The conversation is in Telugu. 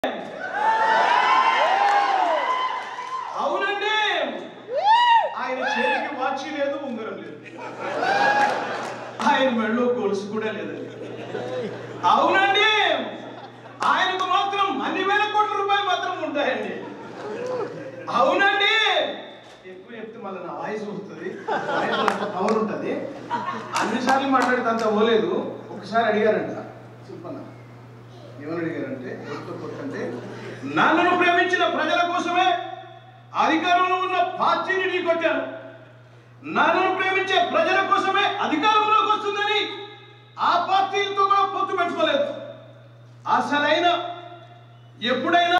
అవునండి, ఆయన చేతికి వాచి లేదు, ఉంగరం లేదు, ఆయన మెడలో గొలుసు కూడా లేదండి. అవునండి, ఆయనకు మాత్రం అన్ని వేల కోట్ల రూపాయలు మాత్రం ఉంటాయండి. అవునండి, ఎక్కువ చెప్తే మళ్ళీ నా వాయిస్ వస్తుంది, పవర్ ఉంటుంది. అన్నిసార్లు మాట్లాడితే అంత పోలేదు. ఒకసారి అడిగారంట సుబ్బన్న, ఏమని అడిగారంటే, ఎవరితో కొట్టంటే, నన్ను ప్రేమించిన ప్రజల కోసమే అధికారంలో ఉన్న పార్టీని ఢీ కొట్టాను, నన్ను ప్రేమించే ప్రజల కోసమే అధికారంలోకి వస్తుందని ఆ పార్టీలతో కూడా పొత్తు పెట్టుకోలేదు. అసలైన ఎప్పుడైనా